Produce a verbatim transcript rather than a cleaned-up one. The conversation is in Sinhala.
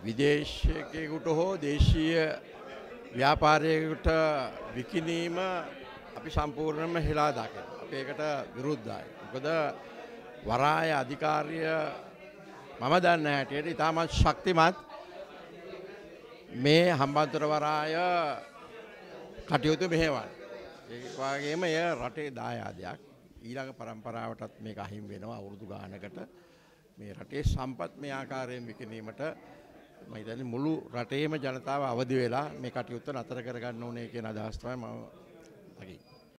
විදේශිකයෙකුට හෝ දේශීය ව්‍යාපාරයකට විකිණීම අපි සම්පූර්ණයෙන්ම හෙලා දකිනවා. අපි ඒකට විරුද්ධයි. මොකද වරාය අධිකාරිය මම දන්න හැටියට ඉතාමත් ශක්තිමත් මේ හම්බන්තොට වරාය කටයුතු මෙහෙවන්න. ඒ වගේම එය රටේ දායාදයක්. ඊළඟ પરම්පරාවටත් මේක අහිමි වෙනවා අවුරුදු ගානකට. මේ රටේ සම්පත් මේ ආකාරයෙන් විකිණීමට මම හිතන්නේ මුළු රටේම ජනතාව අවදි වෙලා මේ කටයුත්ත නතර කරගන්න ඕනේ කියන අදහස් තමයි මම දකින්නේ.